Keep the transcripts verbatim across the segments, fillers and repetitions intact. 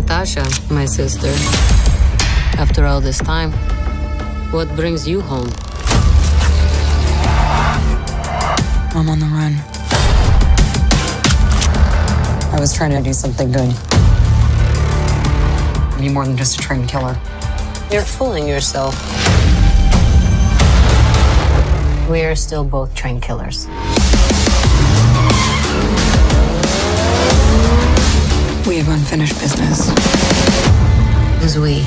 Natasha, my sister. After all this time, what brings you home? I'm on the run. I was trying to do something good. Be more than just a trained killer. You're fooling yourself. We are still both trained killers. We have unfinished business. Who's we?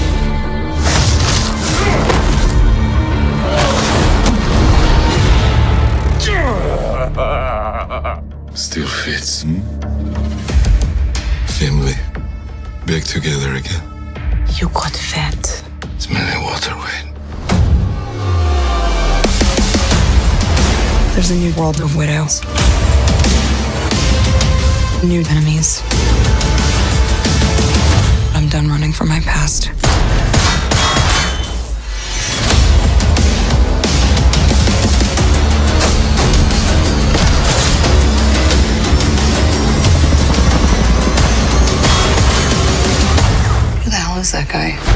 Still fits, hmm? Family. Back together again. You got fat. Smelling water, Wayne. There's a new world of widows. New enemies. I'm done running from my past. Who the hell is that guy?